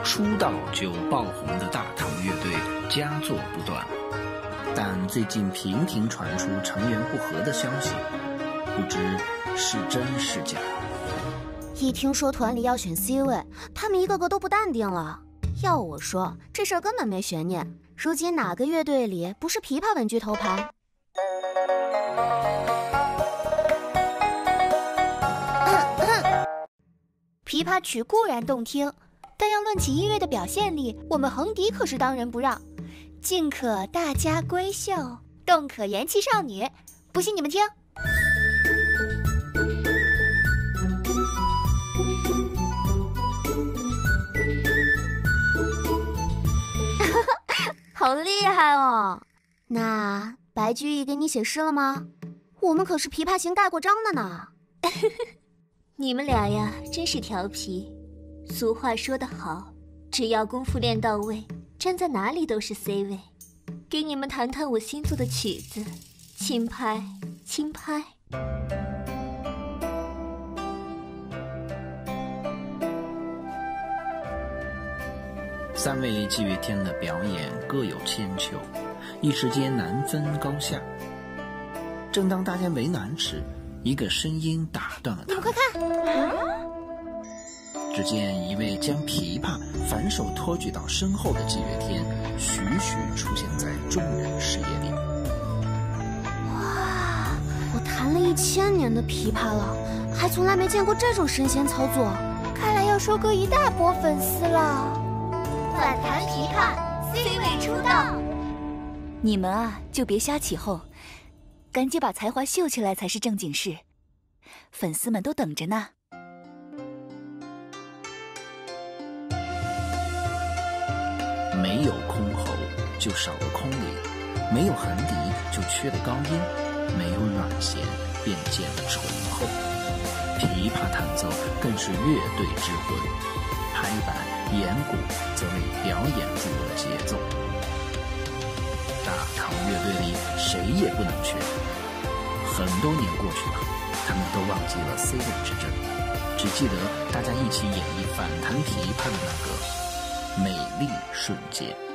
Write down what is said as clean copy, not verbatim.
出道就爆红的大唐乐队佳作不断，但最近频频传出成员不和的消息，不知是真是假。 一听说团里要选 C 位，他们一个个都不淡定了。要我说，这事儿根本没悬念。如今哪个乐队里不是琵琶稳居头牌？ 琵琶曲固然动听，但要论起音乐的表现力，我们横笛可是当仁不让。静可大家闺秀，动可言其少女。不信你们听。 好厉害哦！那白居易给你写诗了吗？我们可是琵琶行盖过章的呢。 你们俩呀，真是调皮。俗话说得好，只要功夫练到位，站在哪里都是 C 位。给你们弹弹我新作的曲子，轻拍，轻拍。 三位季月天的表演各有千秋，一时间难分高下。正当大家为难时，一个声音打断了他们。 你们快看！ 只见一位将琵琶反手托举到身后的季月天，徐徐出现在众人视野里。 哇，我弹了1000年的琵琶了，还从来没见过这种神仙操作， 看来要收割一大波粉丝了。 反弹琵琶 C 位出道。 你们啊，就别瞎起哄，赶紧把才华秀起来才是正经事，粉丝们都等着呢。 没有箜篌就少了空灵，没有横笛就缺了高音，没有软弦便见了醇厚。琵琶弹奏更是乐队之魂，拍板演鼓则为表演注入节奏。大唐乐队里谁也不能缺。很多年过去了，他们都忘记了 C 位之争，只记得大家一起演绎反弹琵琶的那个美丽瞬间。